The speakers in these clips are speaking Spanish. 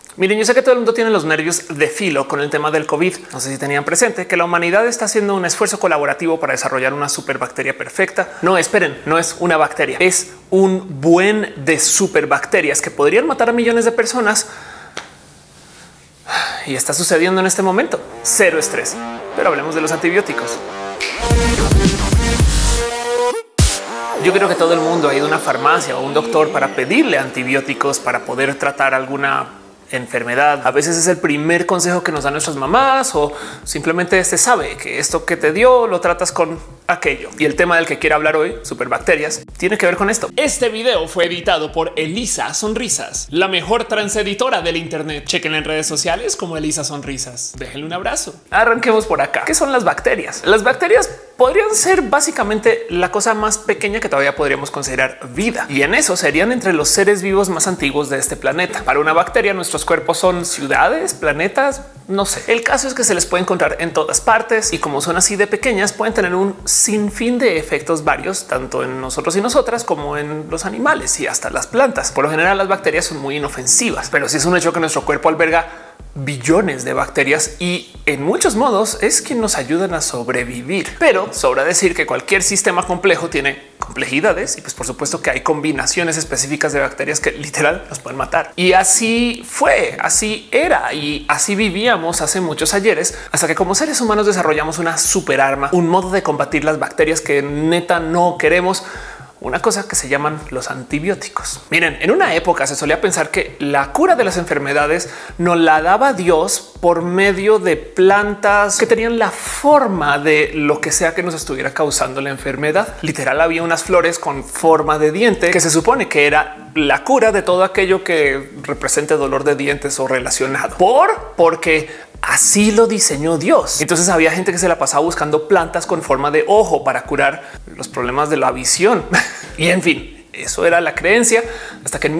Miren, yo sé que todo el mundo tiene los nervios de filo con el tema del COVID. No sé si tenían presente que la humanidad está haciendo un esfuerzo colaborativo para desarrollar una superbacteria perfecta. No, esperen, no es una bacteria, es un buen de superbacterias que podrían matar a millones de personas. Y está sucediendo en este momento. Cero estrés. Pero hablemos de los antibióticos. Yo creo que todo el mundo ha ido a una farmacia o a un doctor para pedirle antibióticos para poder tratar alguna enfermedad. A veces es el primer consejo que nos dan nuestras mamás o simplemente se sabe que esto que te dio lo tratas con aquello. Y el tema del que quiero hablar hoy, superbacterias, tiene que ver con esto. Este video fue editado por Elisa Sonrisas, la mejor transeditora del Internet. Chequen en redes sociales como Elisa Sonrisas. Déjenle un abrazo. Arranquemos por acá. ¿Qué son las bacterias? Las bacterias podrían ser básicamente la cosa más pequeña que todavía podríamos considerar vida. Y en eso serían entre los seres vivos más antiguos de este planeta. Para una bacteria, nuestros cuerpos son ciudades, planetas, no sé. El caso es que se les puede encontrar en todas partes y como son así de pequeñas, pueden tener un sinfín de efectos varios, tanto en nosotros y nosotras como en los animales y hasta las plantas. Por lo general, las bacterias son muy inofensivas, pero sí es un hecho que nuestro cuerpo alberga billones de bacterias y en muchos modos es quien nos ayudan a sobrevivir. Pero sobra decir que cualquier sistema complejo tiene complejidades y pues por supuesto que hay combinaciones específicas de bacterias que literal nos pueden matar. Y así fue, así era y así vivíamos hace muchos ayeres hasta que como seres humanos desarrollamos una super arma, un modo de combatir las bacterias que neta no queremos. Una cosa que se llaman los antibióticos. Miren, en una época se solía pensar que la cura de las enfermedades nos la daba Dios por medio de plantas que tenían la forma de lo que sea que nos estuviera causando la enfermedad. Literal, había unas flores con forma de diente que se supone que era la cura de todo aquello que represente dolor de dientes o relacionado. Porque así lo diseñó Dios. Entonces había gente que se la pasaba buscando plantas con forma de ojo para curar los problemas de la visión. Y en fin, eso era la creencia hasta que en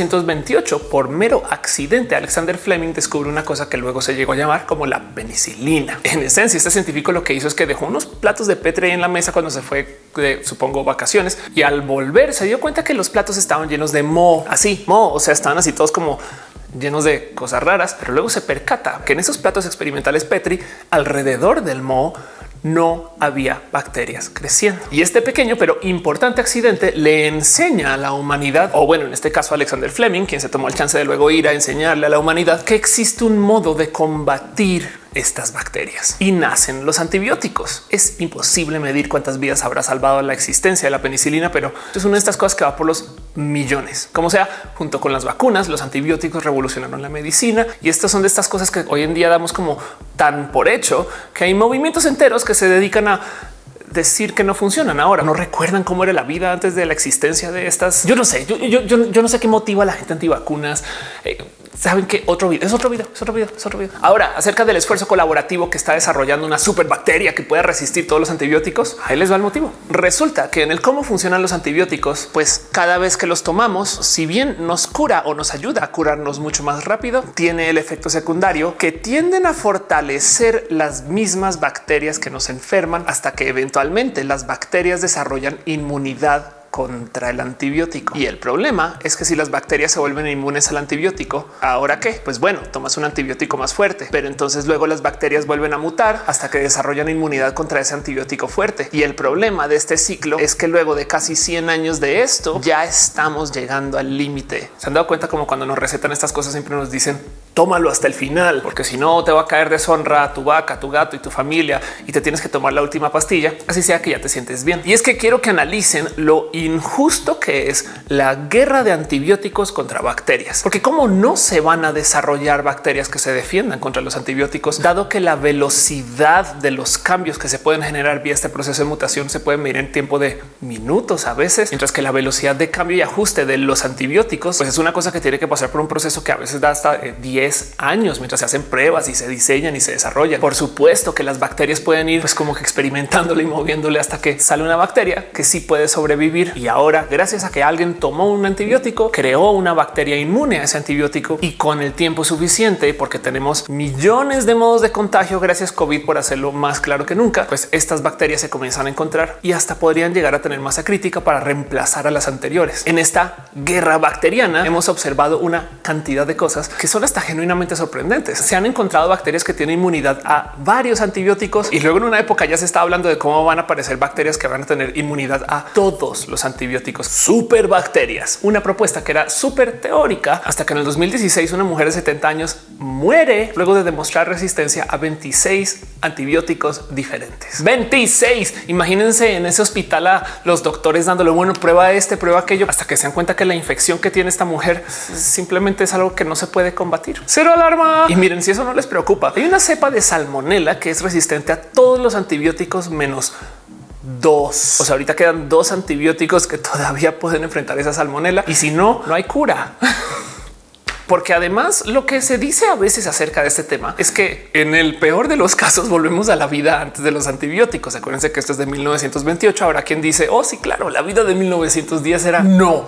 1928, por mero accidente, Alexander Fleming descubre una cosa que luego se llegó a llamar como la penicilina. En esencia, este científico lo que hizo es que dejó unos platos de Petri en la mesa cuando se fue de, supongo, vacaciones, y al volver se dio cuenta que los platos estaban llenos de moho, así moho, o sea, estaban así todos como llenos de cosas raras, pero luego se percata que en esos platos experimentales Petri, alrededor del moho, no había bacterias creciendo. Y este pequeño pero importante accidente le enseña a la humanidad, o bueno, en este caso Alexander Fleming, quien se tomó el chance de luego ir a enseñarle a la humanidad que existe un modo de combatir estas bacterias y nacen los antibióticos. Es imposible medir cuántas vidas habrá salvado la existencia de la penicilina, pero es una de estas cosas que va por los millones. Como sea, junto con las vacunas, los antibióticos revolucionaron la medicina y estas son de estas cosas que hoy en día damos como tan por hecho que hay movimientos enteros que se dedican a decir que no funcionan. Ahora no recuerdan cómo era la vida antes de la existencia de estas. Yo no sé, yo no sé qué motiva a la gente antivacunas. Saben que otro video es otro video. Ahora, acerca del esfuerzo colaborativo que está desarrollando una superbacteria que pueda resistir todos los antibióticos. Ahí les va el motivo. Resulta que en el cómo funcionan los antibióticos, pues cada vez que los tomamos, si bien nos cura o nos ayuda a curarnos mucho más rápido, tiene el efecto secundario que tienden a fortalecer las mismas bacterias que nos enferman hasta que eventualmente las bacterias desarrollan inmunidad contra el antibiótico. Y el problema es que si las bacterias se vuelven inmunes al antibiótico, ¿ahora qué? Pues bueno, tomas un antibiótico más fuerte, pero entonces luego las bacterias vuelven a mutar hasta que desarrollan inmunidad contra ese antibiótico fuerte. Y el problema de este ciclo es que luego de casi 100 años de esto, ya estamos llegando al límite. ¿Se han dado cuenta como cuando nos recetan estas cosas siempre nos dicen tómalo hasta el final, porque si no te va a caer deshonra a tu vaca, tu gato y tu familia y te tienes que tomar la última pastilla, así sea que ya te sientes bien? Y es que quiero que analicen lo injusto que es la guerra de antibióticos contra bacterias, porque cómo no se van a desarrollar bacterias que se defiendan contra los antibióticos, dado que la velocidad de los cambios que se pueden generar vía este proceso de mutación se puede medir en tiempo de minutos a veces, mientras que la velocidad de cambio y ajuste de los antibióticos pues es una cosa que tiene que pasar por un proceso que a veces da hasta 10 años mientras se hacen pruebas y se diseñan y se desarrollan. Por supuesto que las bacterias pueden ir pues como que experimentándole y moviéndole hasta que sale una bacteria que sí puede sobrevivir existir. Y ahora, gracias a que alguien tomó un antibiótico, creó una bacteria inmune a ese antibiótico y con el tiempo suficiente, porque tenemos millones de modos de contagio gracias COVID por hacerlo más claro que nunca, pues estas bacterias se comienzan a encontrar y hasta podrían llegar a tener masa crítica para reemplazar a las anteriores. En esta guerra bacteriana hemos observado una cantidad de cosas que son hasta genuinamente sorprendentes. Se han encontrado bacterias que tienen inmunidad a varios antibióticos y luego en una época ya se está hablando de cómo van a aparecer bacterias que van a tener inmunidad a todos los antibióticos. Superbacterias, una propuesta que era súper teórica hasta que en el 2016 una mujer de 70 años muere luego de demostrar resistencia a 26 antibióticos diferentes. 26. Imagínense en ese hospital a los doctores dándole, bueno, prueba este, prueba aquello, hasta que se dan cuenta que la infección que tiene esta mujer simplemente es algo que no se puede combatir. Cero alarma. Y miren, si eso no les preocupa, hay una cepa de salmonela que es resistente a todos los antibióticos menos 2. O sea, ahorita quedan 2 antibióticos que todavía pueden enfrentar esa salmonela y si no, no hay cura. Porque además lo que se dice a veces acerca de este tema es que en el peor de los casos volvemos a la vida antes de los antibióticos. Acuérdense que esto es de 1928. Habrá quien dice, oh sí, claro, la vida de 1910 era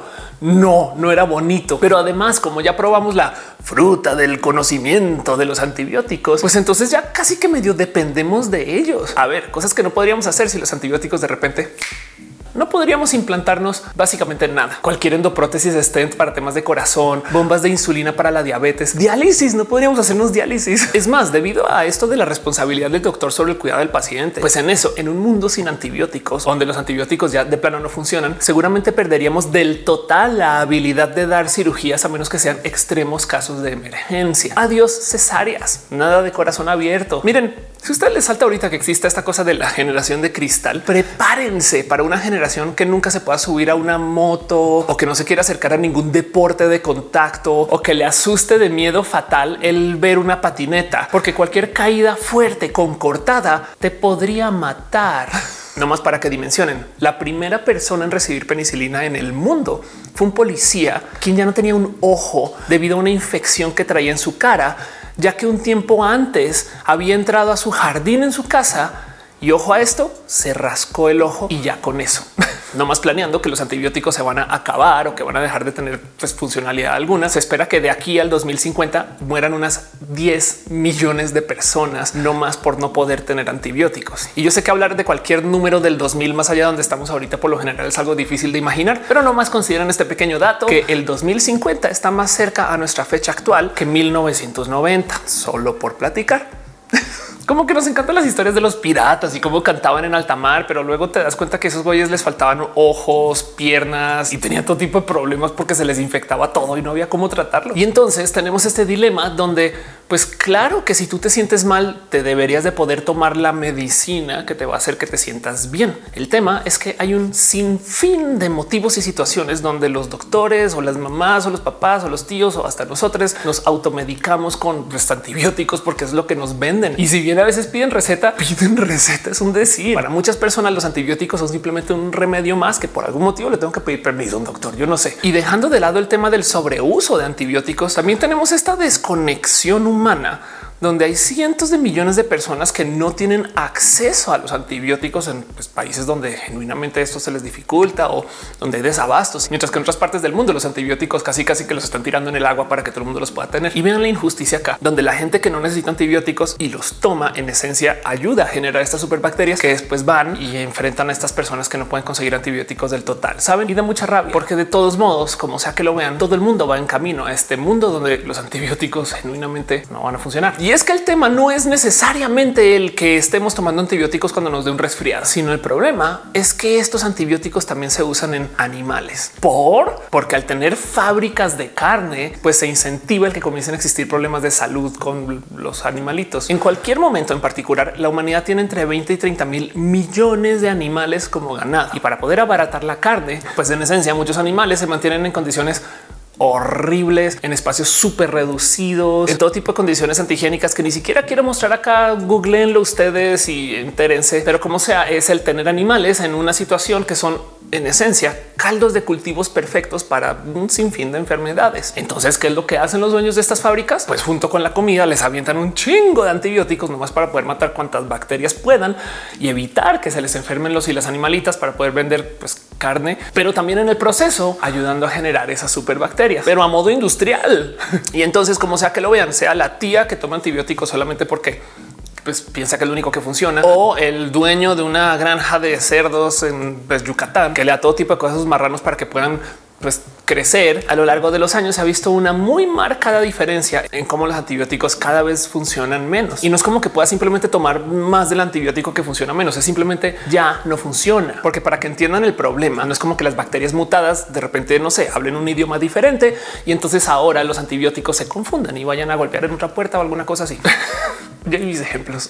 no era bonito. Pero además, como ya probamos la fruta del conocimiento de los antibióticos, pues entonces ya casi que medio dependemos de ellos. A ver, cosas que no podríamos hacer si los antibióticos de repente no podríamos implantarnos básicamente nada. Cualquier endoprótesis, stent para temas de corazón, bombas de insulina para la diabetes, diálisis. No podríamos hacernos diálisis. Es más, debido a esto de la responsabilidad del doctor sobre el cuidado del paciente, pues en eso, en un mundo sin antibióticos, donde los antibióticos ya de plano no funcionan, seguramente perderíamos del total la habilidad de dar cirugías a menos que sean extremos casos de emergencia. Adiós cesáreas, nada de corazón abierto. Miren, si a usted les salta ahorita que exista esta cosa de la generación de cristal, prepárense para una generación que nunca se pueda subir a una moto o que no se quiera acercar a ningún deporte de contacto o que le asuste de miedo fatal el ver una patineta, porque cualquier caída fuerte con cortada te podría matar. No más para que dimensionen, la primera persona en recibir penicilina en el mundo fue un policía quien ya no tenía un ojo debido a una infección que traía en su cara, ya que un tiempo antes había entrado a su jardín en su casa y ojo a esto, se rascó el ojo y ya con eso, no más planeando que los antibióticos se van a acabar o que van a dejar de tener funcionalidad alguna. Se espera que de aquí al 2050 mueran unas 10 millones de personas, no más por no poder tener antibióticos. Y yo sé que hablar de cualquier número del 2000 más allá de donde estamos ahorita por lo general es algo difícil de imaginar, pero no más consideran este pequeño dato que el 2050 está más cerca a nuestra fecha actual que 1990, solo por platicar. Como que nos encantan las historias de los piratas y cómo cantaban en alta mar, pero luego te das cuenta que a esos güeyes les faltaban ojos, piernas y tenían todo tipo de problemas porque se les infectaba todo y no había cómo tratarlo. Y entonces tenemos este dilema donde, pues claro que si tú te sientes mal, te deberías de poder tomar la medicina que te va a hacer que te sientas bien. El tema es que hay un sinfín de motivos y situaciones donde los doctores o las mamás o los papás o los tíos o hasta nosotros nos automedicamos con los antibióticos porque es lo que nos venden. Y si bien a veces piden receta, es un decir. Para muchas personas los antibióticos son simplemente un remedio más que por algún motivo le tengo que pedir permiso a un doctor. Yo no sé. Y dejando de lado el tema del sobreuso de antibióticos, también tenemos esta desconexión humana donde hay cientos de millones de personas que no tienen acceso a los antibióticos en países donde genuinamente esto se les dificulta o donde hay desabastos, mientras que en otras partes del mundo los antibióticos casi que los están tirando en el agua para que todo el mundo los pueda tener. Y vean la injusticia acá, donde la gente que no necesita antibióticos y los toma en esencia ayuda a generar estas superbacterias que después van y enfrentan a estas personas que no pueden conseguir antibióticos del total. Saben, y da mucha rabia porque de todos modos, como sea que lo vean, todo el mundo va en camino a este mundo donde los antibióticos genuinamente no van a funcionar. Y es que el tema no es necesariamente el que estemos tomando antibióticos cuando nos dé un resfriado, sino el problema es que estos antibióticos también se usan en animales porque al tener fábricas de carne, pues se incentiva el que comiencen a existir problemas de salud con los animalitos. En cualquier momento en particular, la humanidad tiene entre 20 y 30 mil millones de animales como ganado. Y para poder abaratar la carne, pues en esencia muchos animales se mantienen en condiciones horribles, en espacios súper reducidos, en todo tipo de condiciones antihigiénicas que ni siquiera quiero mostrar acá. Googleenlo ustedes y entérense. Pero como sea, es el tener animales en una situación que son en esencia caldos de cultivos perfectos para un sinfín de enfermedades. Entonces, ¿qué es lo que hacen los dueños de estas fábricas? Pues junto con la comida les avientan un chingo de antibióticos nomás para poder matar cuantas bacterias puedan y evitar que se les enfermen los y las animalitas para poder vender carne, pero también en el proceso ayudando a generar esas superbacterias, pero a modo industrial. Y entonces, como sea que lo vean, sea la tía que toma antibióticos solamente porque pues piensa que es lo único que funciona, o el dueño de una granja de cerdos en Yucatán que le da todo tipo de cosas a sus marranos para que puedan pues crecer. A lo largo de los años se ha visto una muy marcada diferencia en cómo los antibióticos cada vez funcionan menos. Y no es como que pueda simplemente tomar más del antibiótico que funciona menos, es simplemente ya no funciona. Porque para que entiendan el problema, no es como que las bacterias mutadas de repente, no sé, hablen un idioma diferente y entonces ahora los antibióticos se confundan y vayan a golpear en otra puerta o alguna cosa así. Ya hay mis ejemplos.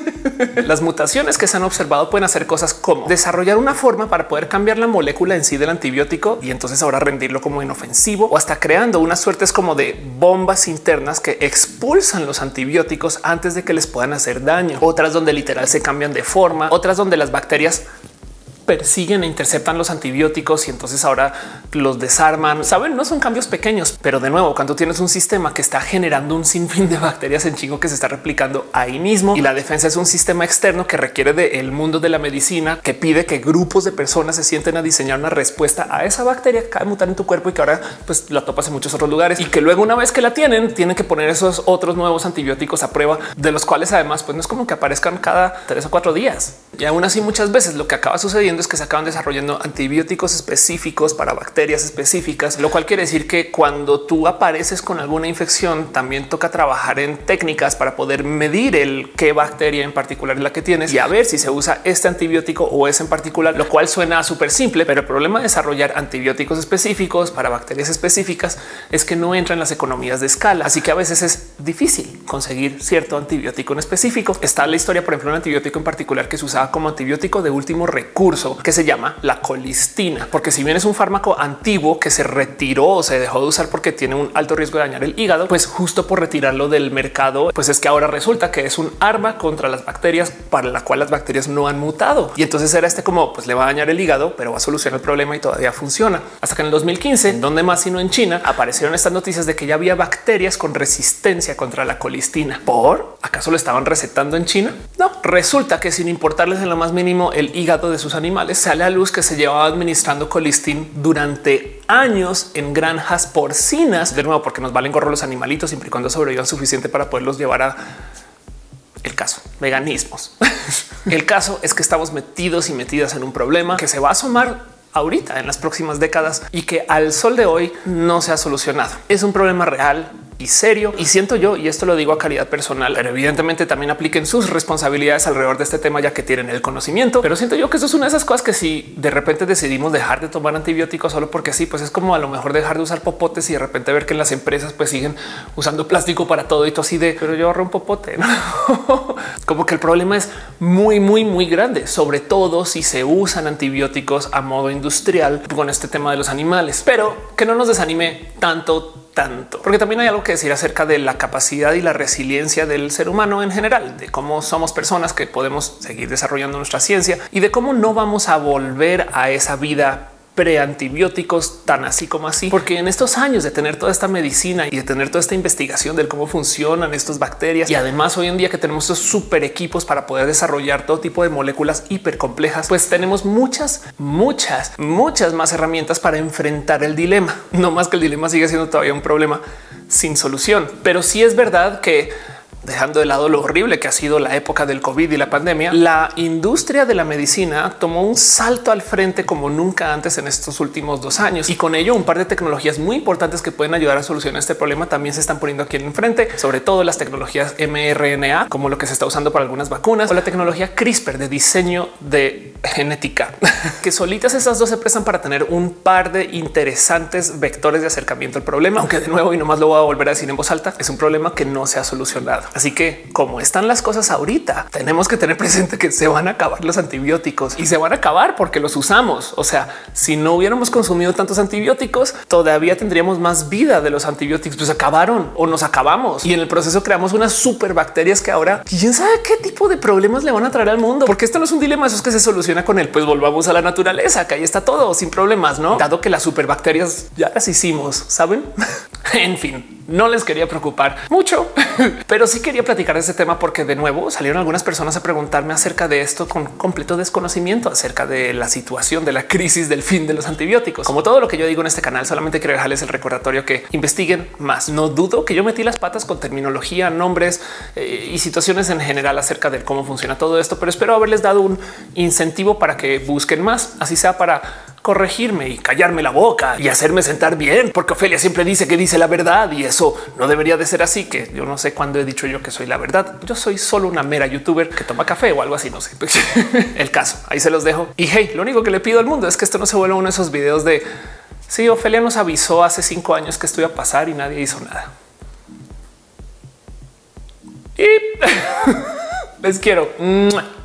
Las mutaciones que se han observado pueden hacer cosas como desarrollar una forma para poder cambiar la molécula en sí del antibiótico y entonces ahora rendirlo como inofensivo, o hasta creando unas suertes como de bombas internas que expulsan los antibióticos antes de que les puedan hacer daño. Otras donde literal se cambian de forma, otras donde las bacterias persiguen e interceptan los antibióticos y entonces ahora los desarman. Saben, no son cambios pequeños, pero de nuevo, cuando tienes un sistema que está generando un sinfín de bacterias en chingo que se está replicando ahí mismo y la defensa es un sistema externo que requiere del mundo de la medicina, que pide que grupos de personas se sienten a diseñar una respuesta a esa bacteria que acaba de mutar en tu cuerpo y que ahora pues la topas en muchos otros lugares y que luego una vez que la tienen que poner esos otros nuevos antibióticos a prueba, de los cuales además pues no es como que aparezcan cada 3 o 4 días. Y aún así muchas veces lo que acaba sucediendo es que se acaban desarrollando antibióticos específicos para bacterias específicas, lo cual quiere decir que cuando tú apareces con alguna infección, también toca trabajar en técnicas para poder medir el qué bacteria en particular es la que tienes y a ver si se usa este antibiótico o ese en particular, lo cual suena súper simple, pero el problema de desarrollar antibióticos específicos para bacterias específicas es que no entra en las economías de escala. Así que a veces es difícil conseguir cierto antibiótico en específico. Está la historia, por ejemplo, un antibiótico en particular que se usaba como antibiótico de último recurso, que se llama la colistina, porque si bien es un fármaco antiguo que se retiró o se dejó de usar porque tiene un alto riesgo de dañar el hígado, pues justo por retirarlo del mercado, pues es que ahora resulta que es un arma contra las bacterias para la cual las bacterias no han mutado. Y entonces era como pues le va a dañar el hígado, pero va a solucionar el problema y todavía funciona. Hasta que en el 2015, donde más sino en China, aparecieron estas noticias de que ya había bacterias con resistencia contra la colistina. ¿Por acaso lo estaban recetando en China? No, resulta que sin importarles en lo más mínimo el hígado de sus animales, sale a luz que se llevaba administrando colistin durante años en granjas porcinas, de nuevo porque nos valen gorro los animalitos siempre y cuando sobrevivan suficiente para poderlos llevar a el caso veganismos. El caso es que estamos metidos y metidas en un problema que se va a asomar ahorita en las próximas décadas y que al sol de hoy no se ha solucionado. Es un problema real y serio. Y siento yo, y esto lo digo a calidad personal, pero evidentemente también apliquen sus responsabilidades alrededor de este tema, ya que tienen el conocimiento. Pero siento yo que eso es una de esas cosas que si de repente decidimos dejar de tomar antibióticos solo porque sí, pues es como a lo mejor dejar de usar popotes y de repente ver que en las empresas pues siguen usando plástico para todo y todo así de, pero yo ahorro un popote, ¿no? Como que el problema es muy grande, sobre todo si se usan antibióticos a modo industrial con este tema de los animales, pero que no nos desanime tanto, porque también hay algo que decir acerca de la capacidad y la resiliencia del ser humano en general, de cómo somos personas que podemos seguir desarrollando nuestra ciencia y de cómo no vamos a volver a esa vida preantibióticos tan así como así, porque en estos años de tener toda esta medicina y de tener toda esta investigación de cómo funcionan estas bacterias y además hoy en día que tenemos estos super equipos para poder desarrollar todo tipo de moléculas hiper complejas, pues tenemos muchas más herramientas para enfrentar el dilema. No más que el dilema sigue siendo todavía un problema sin solución, pero sí es verdad que dejando de lado lo horrible que ha sido la época del COVID y la pandemia, la industria de la medicina tomó un salto al frente como nunca antes en estos últimos 2 años. Y con ello un par de tecnologías muy importantes que pueden ayudar a solucionar este problema también se están poniendo aquí en frente, sobre todo las tecnologías mRNA, como lo que se está usando para algunas vacunas, o la tecnología CRISPR de diseño de genética, que solitas esas dos se prestan para tener un par de interesantes vectores de acercamiento al problema, aunque de nuevo, y nomás lo voy a volver a decir en voz alta, es un problema que no se ha solucionado. Así que como están las cosas ahorita, tenemos que tener presente que se van a acabar los antibióticos y se van a acabar porque los usamos. O sea, si no hubiéramos consumido tantos antibióticos, todavía tendríamos más vida de los antibióticos. Pues acabaron o nos acabamos y en el proceso creamos unas superbacterias que ahora quién sabe qué tipo de problemas le van a traer al mundo, porque esto no es un dilema, eso es que se soluciona con él. Pues volvamos a la naturaleza, que ahí está todo sin problemas, no? Dado que las superbacterias ya las hicimos, saben? En fin, no les quería preocupar mucho, pero sí quería platicar de ese tema porque de nuevo salieron algunas personas a preguntarme acerca de esto con completo desconocimiento acerca de la situación de la crisis del fin de los antibióticos. Como todo lo que yo digo en este canal, solamente quiero dejarles el recordatorio que investiguen más. No dudo que yo metí las patas con terminología, nombres y situaciones en general acerca de cómo funciona todo esto, pero espero haberles dado un incentivo para que busquen más, así sea para corregirme y callarme la boca y hacerme sentar bien, porque Ofelia siempre dice que dice la verdad y eso no debería de ser así, que yo no sé cuándo he dicho yo que soy la verdad. Yo soy solo una mera youtuber que toma café o algo así, no sé. El caso, ahí se los dejo. Y hey, lo único que le pido al mundo es que esto no se vuelva uno de esos videos de sí, Ofelia nos avisó hace 5 años que esto iba a pasar y nadie hizo nada. Y les quiero.